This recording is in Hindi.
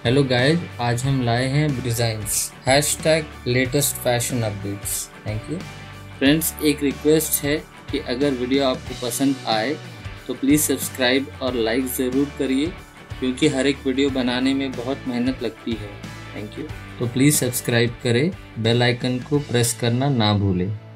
हेलो गाइस, आज हम लाए हैं designs hashtag latest fashion updates. Thank you friends. एक रिक्वेस्ट है कि अगर वीडियो आपको पसंद आए तो प्लीज़ सब्सक्राइब और लाइक ज़रूर करिए, क्योंकि हर एक वीडियो बनाने में बहुत मेहनत लगती है। Thank you. तो प्लीज़ सब्सक्राइब करें, बेल आइकन को प्रेस करना ना भूलें।